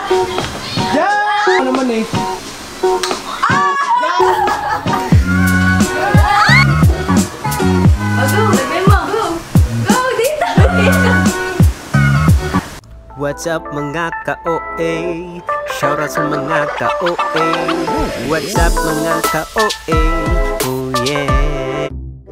Yeah! Ano naman eh? What's up mga ka-OA? Shoutout sa mga ka-OA. What's up mga ka-OA? Oh yeah.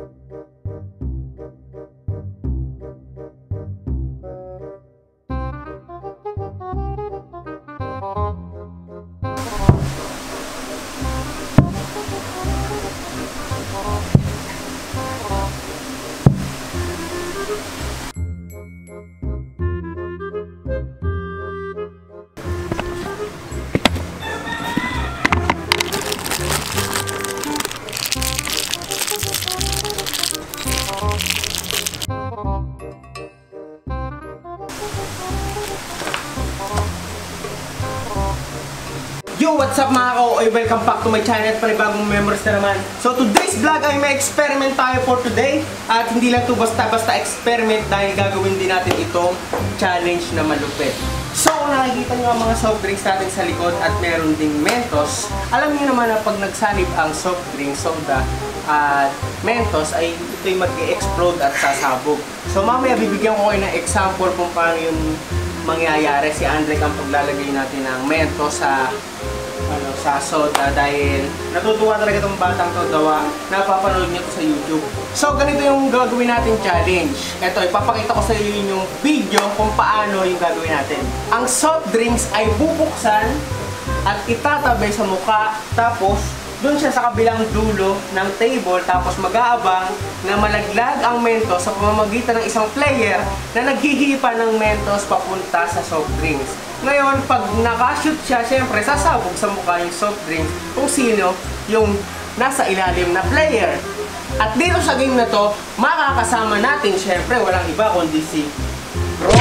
Yo, what's up mga ka-OA? Welcome back to my channel at panibagong members na naman. So today's vlog ay may experiment tayo for today. At hindi lang to basta-basta experiment dahil gagawin din natin itong challenge na malupit. So kung nakikita nyo ang mga soft drinks natin sa likod at meron ding Mentos, alam niyo naman na pag nagsanib ang soft drink, soda at Mentos ay ito'y mag-explode at sasabog. So mamaya bibigyan ko kayo ng example kung paano yung mangyayari. Si Andrek ang paglalagay natin ng Mentos sa soda dahil natutuwa talaga itong batang to, dawa napapanood niyo to sa YouTube. So ganito yung gagawin natin challenge. Ito, ipapakita ko sa iyo yung video kung paano yung gagawin natin. Ang soft drinks ay bubuksan at itatabi sa mukha, tapos doon siya sa kabilang dulo ng table, tapos mag-aabang na malaglag ang Mentos sa pamamagitan ng isang player na naghihipa ng Mentos papunta sa soft drinks. Ngayon, pag nakashoot siya, syempre sasabog sa mukha yung soft drinks kung sino yung nasa ilalim na player. At dito sa game na to, makakasama natin, syempre walang iba kundi si Bro.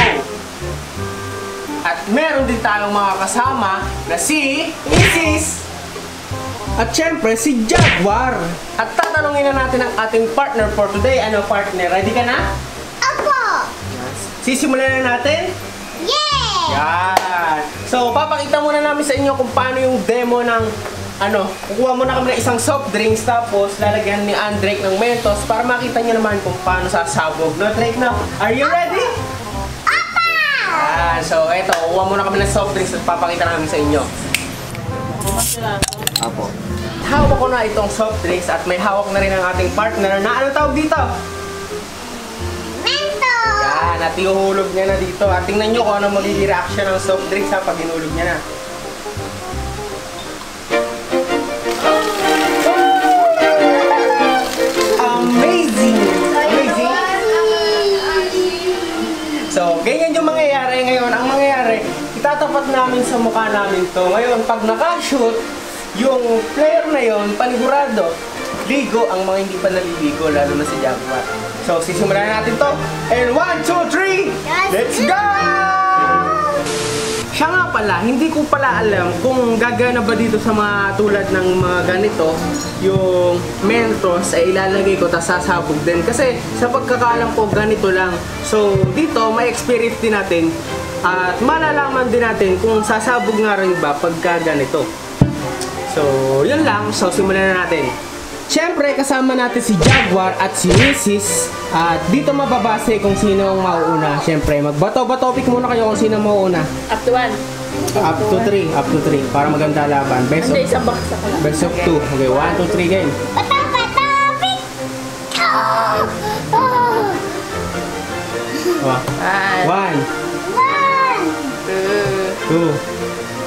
At meron din tayong mga kasama na si Mrs. At syempre, si Jaguar. At tatanungin na natin ang ating partner for today. Ano partner? Ready ka na? Opo! Sisimulan na natin? Yeah! Yan! So, papakita muna namin sa inyo kung paano yung demo ng kukuha muna kami ng isang soft drinks, tapos lalagyan ni Andrek ng Mentos para makita nyo naman kung paano sasabog. No, Drake, no? Are you ready? Opo! Yan! So, eto, kukuha muna kami ng soft drinks at papakita namin sa inyo. Apo. Hawak ko na itong soft drinks at may hawak na rin ang ating partner na ano tawag dito? Mentos! Yan, at ihuhulog niya na dito. At tingnan nyo kung ano magiging reaction ng soft drinks pag hinulog niya na. Amazing! Amazing! So, ganyan yung mangyayari ngayon. Ang mangyayari, itatapat namin sa mukha namin to. Ngayon, pag nakashoot, yung player na yon, panigurado, ligo ang mga hindi pa naliligo, lalo na si Jaguar. So, sisimulan natin to. And 1, 2, 3, let's go! Siya nga pala, hindi ko pala alam kung gagana ba dito sa mga tulad ng mga ganito, yung Mentos ay ilalagay ko tapos sasabog din. Kasi sa pagkakaalam ko, ganito lang. So, dito, may experience din natin at malalaman din natin kung sasabog nga rin ba pagka ganito. So, yun lang. So, simulan na natin. Siyempre, kasama natin si Jaguar at si Mrs. At dito mababase kung sino ang mauuna. Siyempre, magbato-batopic muna kayo kung sino ang mauuna. Up to 1. Up to 3. Up to 3. Para maganda laban. Best of, Hindi, isang baksa ko lang. best of 2. Okay, 1, 2, 3 game. Patapatapik! Oh. 1, 2.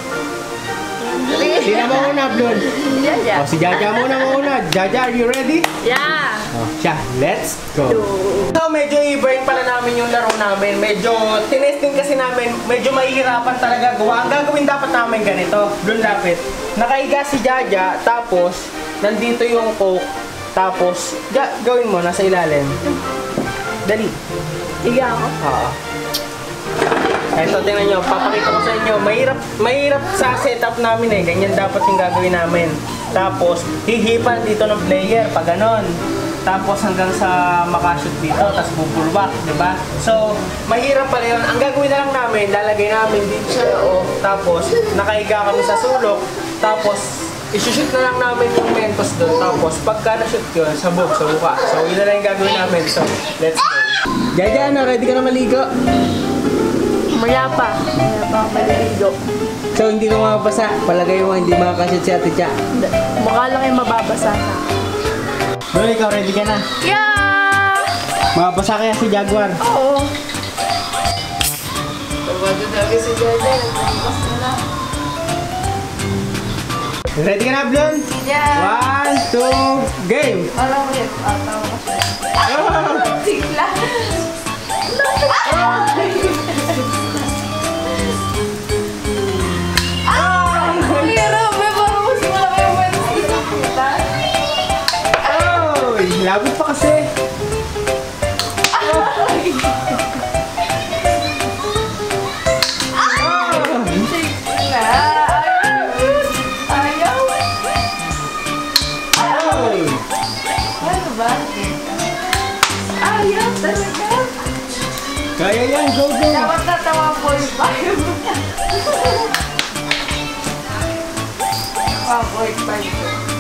Sino mauna, Blood? Yeah. Oh, si Jaja muna mauna. Jaja, are you ready? Yeah. Oh, siya, let's go! So, medyo i-burn pala namin yung laro namin. Medyo tinesting kasi namin, medyo mahihirapan talaga gawa. Ang gagawin dapat namin ganito, Blue Lapit. Nakaiga si Jaja, tapos nandito yung Coke, tapos gawin mo, nasa ilalim. Dali. Higa ako. Oo. Ito, tingnan nyo, papakita ko sa inyo. Mahirap sa setup namin eh. Ganyan dapat yung gagawin namin. Tapos, hihipan dito ng player, pag ganon. tapos hanggang sa makashoot dito, tapos bubulwak, di ba? So, mahirap pala yun. Ang gagawin na lang namin, lalagay namin dito sa loob, tapos nakahiga kami sa sulok, tapos isushoot na lang namin yung Mentos doon, tapos pagka na-shoot yun, sabog sa mukha. So, yun na lang yung gagawin namin. So, let's go. Jaja, ano, ready ka na maligo? Maya pa. Maya pa ako maliligo. So, hindi ka mababasa. Palagay mo, hindi makakashoot si Ate Cha. Hindi. Mukha lang yung mababasa na. Bro, ikaw ready ka na? Yeah! Mababasa kaya si Jaguar. Oo. Ready ka na, Blon? Yeah! 1, 2, game! Parang ulit. Tawa ko siya. Oh! Sigla. Hirap. May parang mas malaki yung Wednesday sa puta. Oh! Labot pa kasi. Sigla. Ayaw. Oh! Ano ba? Ayaw talaga. Kaya yan, go, go! Dapat natawa po yung payo. 1.5.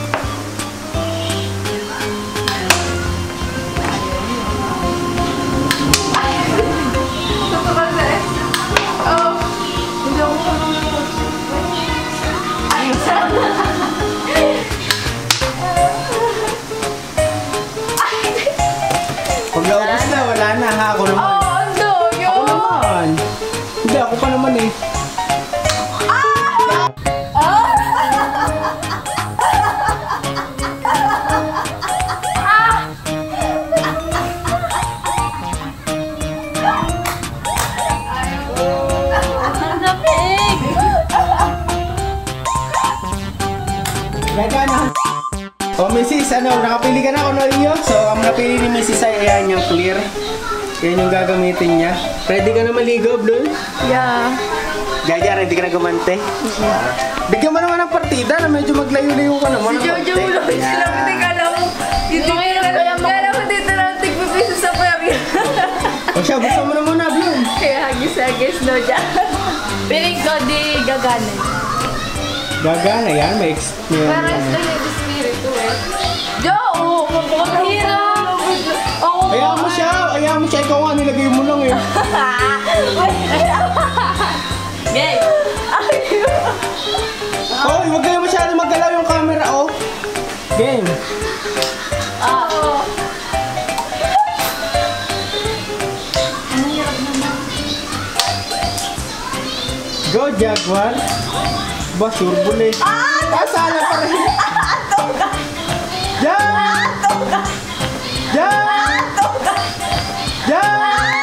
Ito kasi. Oh, hindi ako marunong. Ay, sana. Pag naubos na, wala na ha. Ako naman. Oh, ando. Ako naman. Hindi, ako pa naman eh. Gaya na. O, Mrs. Ano, nakapili ka na ako na iyo? So, ang napili ni Mrs. ay ayan yung clear. Yan yung gagamitin niya. Ready ka na maligo, Blue? Yeah. Jaja, ready ka na gumante? Bigyan mo naman ng partida na medyo maglayo-layo ka naman. Si Jojo mo lang sila. Hindi ka alam mo. Dito kaya mo dito na tigpipiso sa perya. O siya, buksan mo na muna, Blue. Kaya hagis-hagis no dyan. Piling ko di gagana. Gagana yan, may Parang sa yung espiritu eh. Jo! Ang hirap! Ako! Ayaw mo siya, ikaw nga, nilagay mo lang eh. Gay! Hoy, huwag kayo masyado maggalaw yung camera, oh. Game. Oo. Ano hirap naman? Go, Jaguar. Ba, surbulate. Sana pa rin. Yan! Yan! Yan!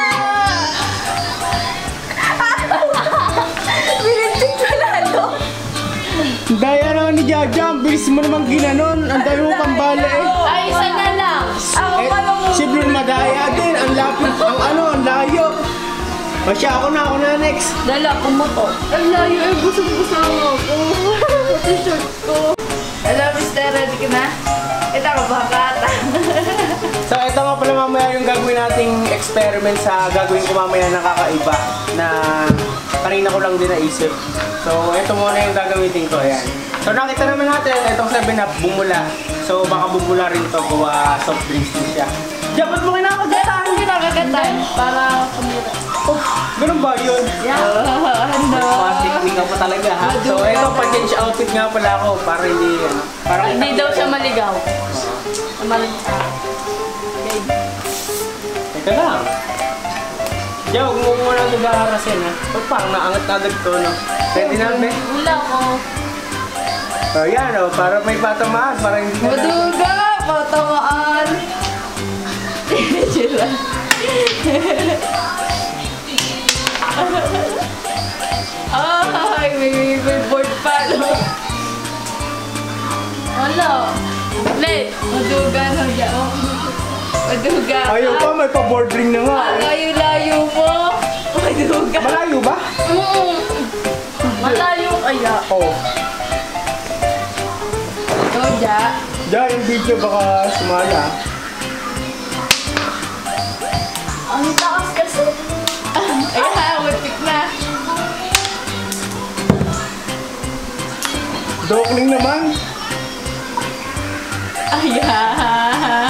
Bilintik ko lalo. Daya naman ni Jaja, ang bilis mo naman ginanon. Ang dami mo pambala eh. Ay, isa na lang. Ako Eh, pa lang si Blue madaya din. Ang lapit, ang layo. O siya, ako na next. Dala, kumoto. Ang layo eh, busog-busog ako. Pati short ko. Hello, Mr. Ready ka na? Ito ka ba, bata? So, ito nga pala mamaya yung gagawin nating experiment sa gagawin ko mamaya na kakaiba na kanina ko lang din naisip. So, ito muna yung gagamitin ko. Ayan. So, nakita naman natin, itong 7-Up bumula. So, baka bumula rin to gawa soft drinks din siya. Dapat mo kinakagatan! Hindi nakagatan. Para kumira. Oh, ganun ba yun? Masik-sik ka pa talaga ha. So, ito pa-change outfit nga pala ako para hindi, para Hindi daw siya maligaw. Maligaw. Teka lang. Diyan, huwag mo muna nag-aharasin ha. Parang naangat agad to, no? Pwede na, be? Wala ko. O, yan, o. Para may patamaan. Para hindi ka na. Maduga! Patamaan! Sila. Ay, may board pa, no? Wala. Let, maduga na dyan. Maduga. Ayaw pa, may pa-board ring na nga. Ang layo-layo mo. Maduga. Malayo ba? Malayo kaya. Oo. Ito, dyan. Diyan, yung video baka sumala. Ang taas kasi. Ayan, butik na. Dokling naman. Ayan.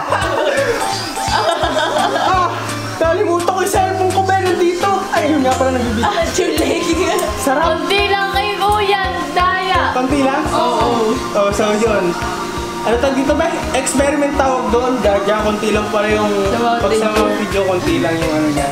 Nalimutan ko yung cellphone ko, pero dito. Ay, yun nga pala nagbibigay. Chulig. Sarap. Kunti lang kay Kuya, daya. Konti lang? Oo. Oh, so yun. Ano tawag dito ba? Experiment tawag doon. Diyan, konti lang pala yung pag sa mga video, konti lang yung ano niya.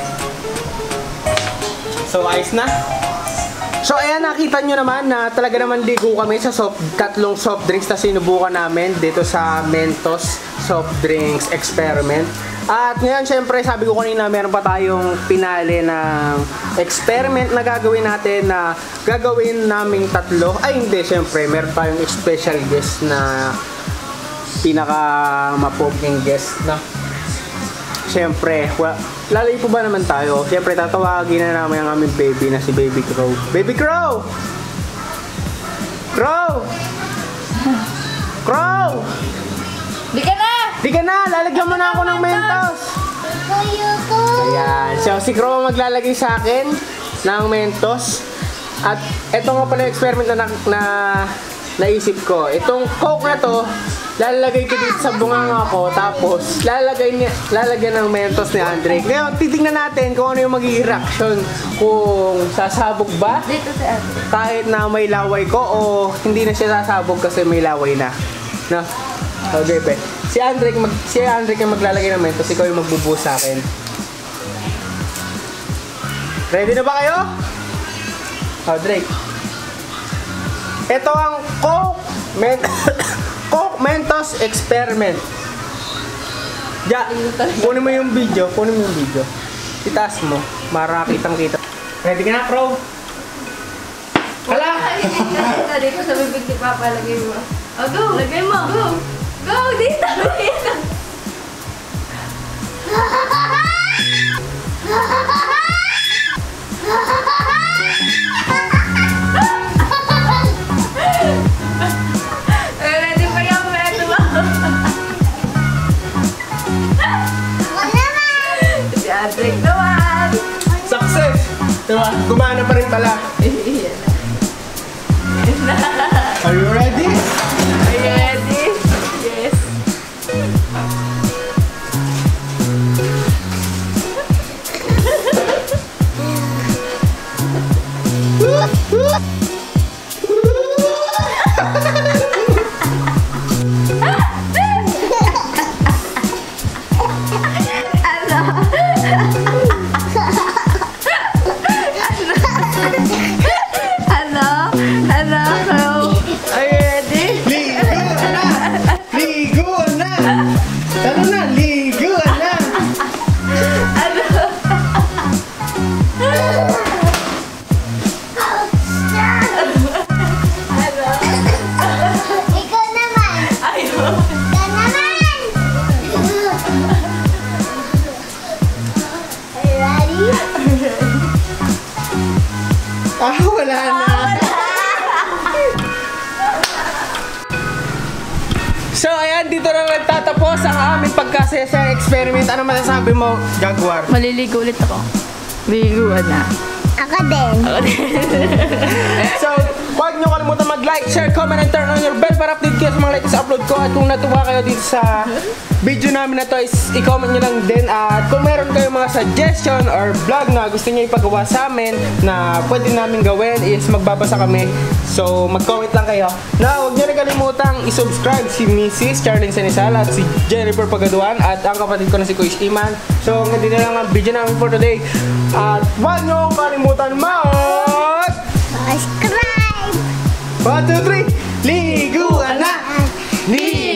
So, ayos na. So, ayan, nakita nyo naman na talaga naman ligo kami sa tatlong soft drinks na sinubukan namin dito sa Mentos Soft Drinks Experiment. At ngayon, syempre, sabi ko kanina, meron pa tayong pinali ng experiment na gagawin natin na gagawin naming tatlo. Ay, hindi, syempre, meron tayong special guest na pinaka-mapoging guest na. Syempre, lalay po ba naman tayo? Syempre, tatawagin na namin ang aming baby na si Baby Crow. Baby Crow! Crow! Crow! Di ka na! Di ka na! Lalagyan mo na ako ng Mentos! Yuko. Ayan. So, si Crow ang maglalagay sa akin ng Mentos. At ito nga pala yung experiment na naisip ko. Itong Coke na to, lalagay ko dito sa bunganga ko. Tapos, lalagyan ng Mentos ni Andre. Ngayon, titingnan natin kung ano yung magiging reaction. Kung sasabog ba? Dito si Ate. Kahit na may laway ko o hindi na siya sasabog kasi may laway na. No? Okay, pe. Si Andre yung maglalagay ng Mentos, ikaw yung magbubuhos sa akin. Ready na ba kayo? Oh, Drake. Ito ang Coke Mentos Experiment. Ja, kunin mo yung video. Itaas mo. Marakitang kita. Ready ka na, Crow? Hala! Dito sa bibig ni Papa, lagay mo. Oh, go! Lagay mo! Go! Go! Dito! Dito! Ready pa yung meto mo? Si Adric naman! Success! Diba? Gumana pa rin pala. Are you ready? Are you ready? Yes. Ano? Are you ready? Ligo na! Tara na, ligo na! Ikaw naman. Ayaw. Ikaw naman. Are you ready? Wala na. So, ayan, dito na nagtatapos ang aming pagkasaya sa experiment. Ano masasabi mo, Jaguar? Maliligo ulit ako. Liguan na. Ako din. So, huwag nyo kalimutan mag-like, share, comment, and turn on your bell para update kayo sa mga latest upload ko. At kung natuwa kayo dito sa video namin na to, is i-comment nyo lang din. At kung meron kayong mga suggestion or vlog na gusto nyo ipagawa sa amin na pwede namin gawin, is magbabasa kami. So, mag-comment lang kayo. Na huwag nyo rin kalimutang i-subscribe si Mrs. Charlene Sanisal at si Jennifer Pagaduan at ang kapatid ko na si Kuya Iman. So, hindi na lang ang video namin for today. At huwag nyo kalimutan Subscribe. 1, 2, 3, liguan na!